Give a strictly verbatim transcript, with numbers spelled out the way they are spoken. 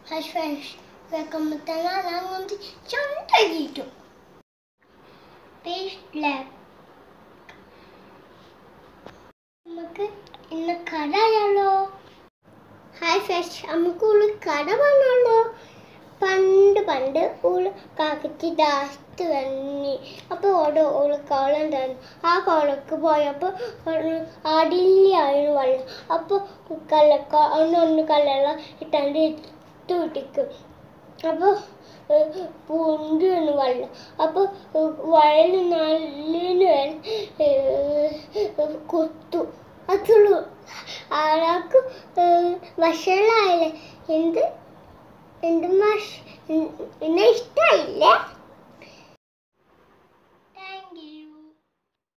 Hi friends, welcome to the channel. Page lab. നമുക്ക് ഇന്ന് കടയാലോ. Hi friends, നമുക്ക് ഒരു കട വന്നാലോ. പണ്ട് പണ്ട് ഒരു കാക്കച്ചി ദാസ്ത് വന്നി. അപ്പോൾ അവിടെ ഒരു കോളം തന്നു. ആ കോളക്ക് പോയപ്പോൾ അടിയിലായിരുന്നു വെള്ളം. അപ്പോൾ കല്ലക്ക ഒന്നൊന്ന് കല്ലെല്ലാം ഇട്ടാണ്ട് ഇട്ട് വിട്ടിക്കും. അപ്പോൾ പൊന്തിയാണ് വെള്ളം. അപ്പോൾ വയലിൽ നല്ല കൊത്തു. അതുള്ളൂ ആൾക്ക് വഷളായില്ലേ. എന്ത് എന്ത് മാഷ്